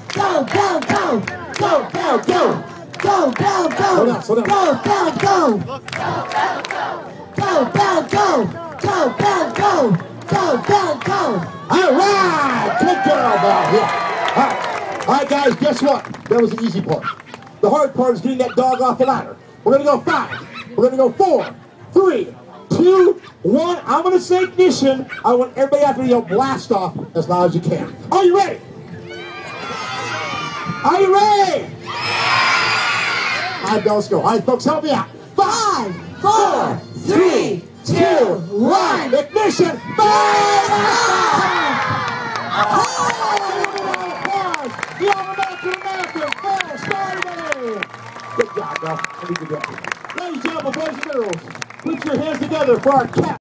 Go, go, go. Go, go, go. Go, go, go. Slow down. Go, go, go. Go, go, go. Go, go, go. Go, go, go. All right, good girl, Belle. Yeah. All right, guys, guess what? That was the easy part. The hard part is getting that dog off the ladder. We're going to go 5. We're going to go 4, 3, 2, 1. I'm going to say ignition. I want everybody out there to yell blast off as loud as you can. Are you ready? Are you ready? All right, Belle, let's go. All right, folks, help me out. 5, 4, 3, 2, 1. Ignition! The All-American Belle Starr. Good job, Belle. Ladies and gentlemen, boys and girls, put your hands together for our cat.